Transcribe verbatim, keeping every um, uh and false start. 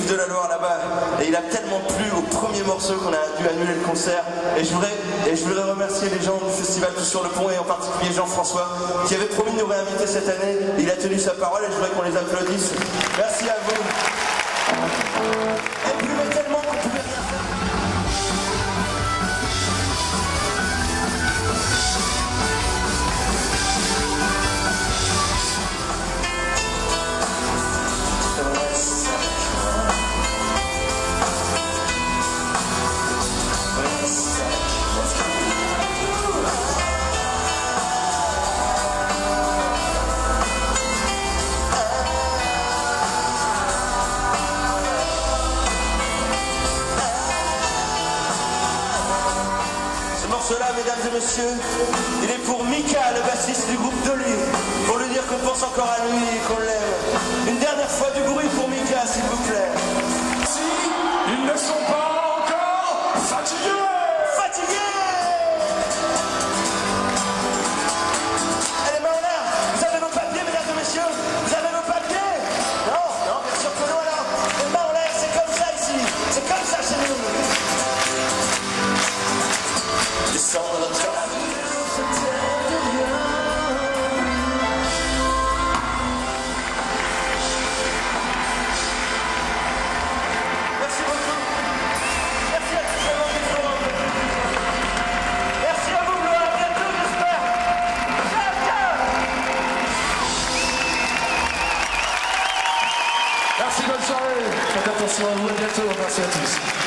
de la Loire là-bas. Et il a tellement plu au premier morceau qu'on a dû annuler le concert. Et je voudrais, et je voudrais remercier les gens du festival Tous sur le Pont et en particulier Jean-François qui avait promis de nous réinviter cette année. Il a tenu sa parole et je voudrais qu'on les applaudisse. Merci à vous. Elle pluvait tellement qu'on pouvait rien faire. Cela, mesdames et messieurs, il est pour Mika, le bassiste du groupe Dolly, pour lui dire qu'on pense encore à lui et qu'on l'aime. Une dernière fois du bruit pour Mika, s'il vous plaît. Si ils ne sont pas encore fatigués. Fatigués. Allez, mains en l'air. Vous avez vos papiers, mesdames et messieurs? Vous avez vos papiers? Non, non, bien sûr que non, alors. Les mains en l'air, c'est comme ça ici. C'est comme ça chez nous. Descendre notre Merci beaucoup. Merci à tous les membres du forum. Merci à vous, Blois. À bientôt, j'espère. Ciao, ciao. Merci, bonne soirée. Faites attention à vous, à bientôt. Merci à tous.